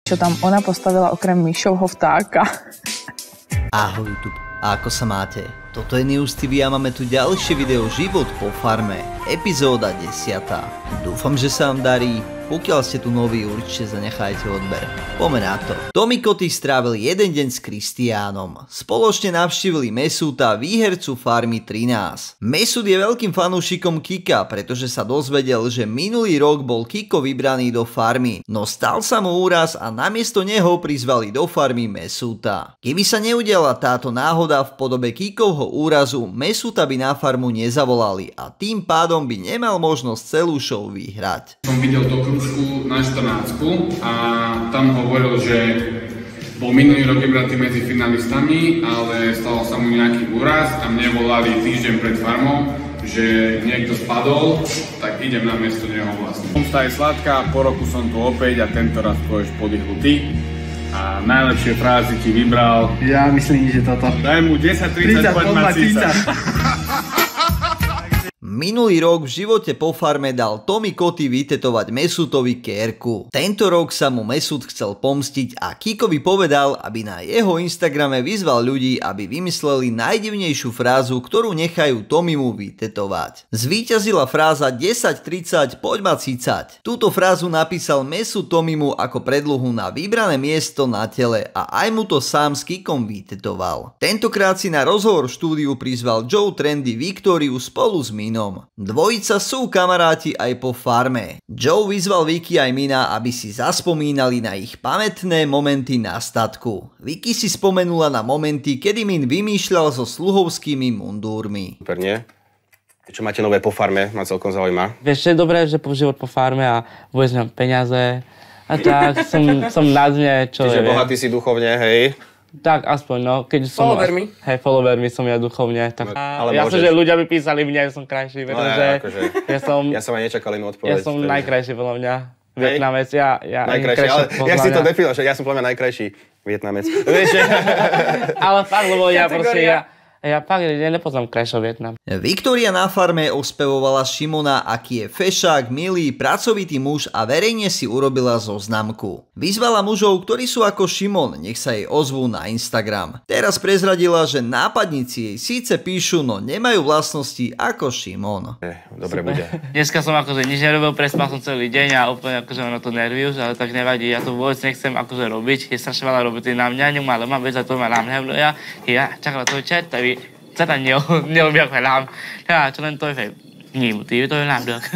Čo tam ona postavila okrem myšovho vtáka. Ahoj YouTube, a ako sa máte? Toto je News TV a máme tu ďalšie video Život po farme, epizóda 10. Dúfam, že sa vám darí. Pokiaľ ste tu noví, určite zanechajte odber. Poďme na to. Tommy Koty strávil jeden deň s Kristiánom. Spoločne navštívili Mesúta, výhercu Farmy 13. Mesút je veľkým fanúšikom Kika, pretože sa dozvedel, že minulý rok bol Kiko vybraný do farmy. No stal sa mu úraz a namiesto neho prizvali do farmy Mesúta. Keby sa neudiala táto náhoda v podobe Kikovho úrazu, Mesúta by na farmu nezavolali a tým pádom by nemal možnosť celú show vyhrať. Som videl dokružku na 14 a tam hovoril, že bol minulý rok vybratý medzi finalistami, ale stalo sa mu nejaký úraz a mne volali týždeň pred farmou, že niekto spadol, tak idem na miesto neho vlastne. Pomsta je sladká, po roku som tu opäť a tento raz pôjdeš podýchnutý. A najlepšie frázy ti vybral. Ja myslím, že toto. Daj mu 10-30, poď ma císať. Minulý rok v Živote po farme dal Tommy Koty vytetovať Mesútovi kérku. Tento rok sa mu Mesút chcel pomstiť a Kikovi povedal, aby na jeho Instagrame vyzval ľudí, aby vymysleli najdivnejšiu frázu, ktorú nechajú Tommymu vytetovať. Zvíťazila fráza 10-30, poď ma cicať. Túto frázu napísal Mesút Tommymu ako predluhu na vybrané miesto na tele a aj mu to sám s Kikom vytetoval. Tentokrát si na rozhovor v štúdiu prizval Joe Trendy Viktóriu spolu s Minom. Dvojica sú kamaráti aj po farme. Joe vyzval Vicky aj Mina, aby si zaspomínali na ich pamätné momenty na statku. Vicky si spomenula na momenty, kedy Min vymýšľal so sluhovskými mundúrmi. Super, nie? Čo máte nové po farme, ma celkom zaujíma. Vieš, je dobré, že po život po farme a vôbec mám peniaze. A tak som na dne, čo Čiže bohatý si duchovne, hej? Tak aspoň, no. Keď som followermi? Hej, followermi som ja duchovne. Tak. Ale ja môžeš. Som, že ľudia by písali mne, že som krajší, pretože akože, ja som aj nečakal inú odpoveď. Ja som najkrajší, podľa mňa. Vietnamec, najkrajší, ale jak si to definoval, že ja som podľa mňa najkrajší Vietnamec. Vieš? Ale fakt, lebo ja proste, ja fakt nepoznám krajšieho Vietnam. Viktória na farme ospevovala Šimona, aký je fešák, milý, pracovitý muž a verejne si urobila zoznamku. Vyzvala mužov, ktorí sú ako Šimon, nech sa jej ozvú na Instagram. Teraz prezradila, že nápadníci jej síce píšu, no nemajú vlastnosti ako Šimon. Dobre bude. Dneska som akože nič nerobil, prespal som celý deň a úplne akože na to nervius, ale tak nevadí, ja to vôbec nechcem akože robiť. Je strašne veľa roboty na mňa, nemá vec za to má na mňa, ja čakala to chat, tại vì rất là nhiều việc phải làm, thế là cho nên tôi phải nghỉ một tí tôi làm được.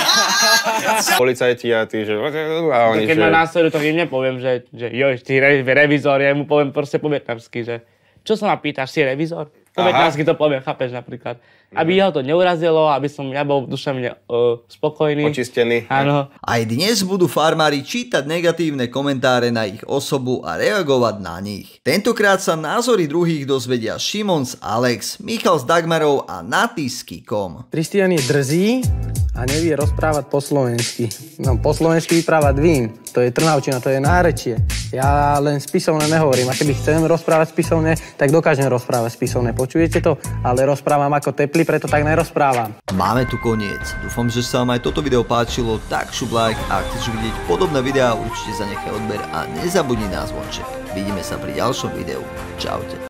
Policajti a ty, že... Keď ma následujú, tak im nepoviem, že joj, ty revizor, ja mu poviem proste po vietnamsky, že čo sa ma pýtaš, si revizor? Po vietnamsky to poviem, chápeš napríklad. Aby jeho to neurazilo, aby som ja bol duševne spokojný. Očistený. Áno. Aj dnes budú farmári čítať negatívne komentáre na ich osobu a reagovať na nich. Tentokrát sa názory druhých dozvedia Šimon s Alex, Michal s Dagmarou a Naty s Kikom. Kristián je drzý a nevie rozprávať po slovensky. No, po slovensky vyprávať vím. To je trnavčina, to je nárečie. Ja len spisovne nehovorím. A keby chcem rozprávať spisovne, tak dokážem rozprávať spisovne. Počujete to? Ale rozprávam ako teplý, preto tak nerozprávam. Máme tu koniec. Dúfam, že sa vám aj toto video páčilo, tak šup like a ak chceš vidieť podobné videá, určite zanechaj odber a nezabudni na zvonček. Vidíme sa pri ďalšom videu. Čaute.